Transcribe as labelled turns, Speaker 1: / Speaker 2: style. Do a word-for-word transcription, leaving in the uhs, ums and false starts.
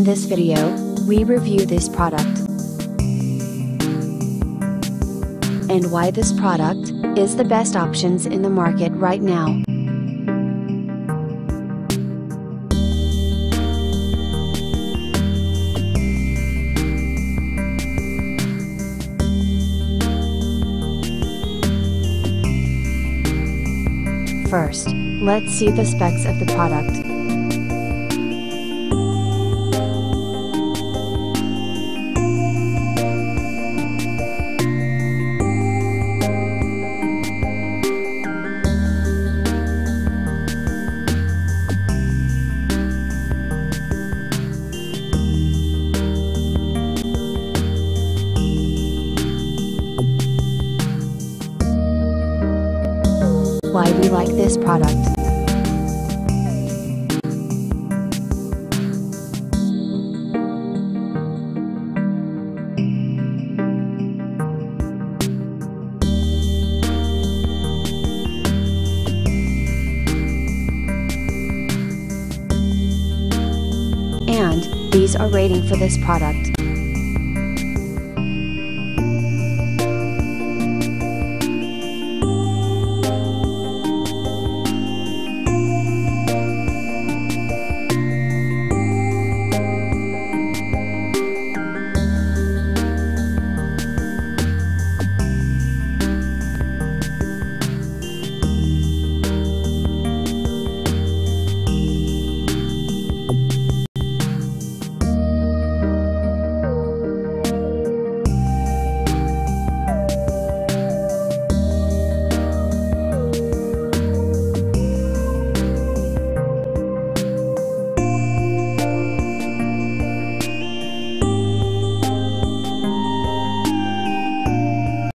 Speaker 1: In this video, we review this product and why this product is the best options in the market right now. First, let's see the specs of the product. Why we like this product. And these are rating for this product.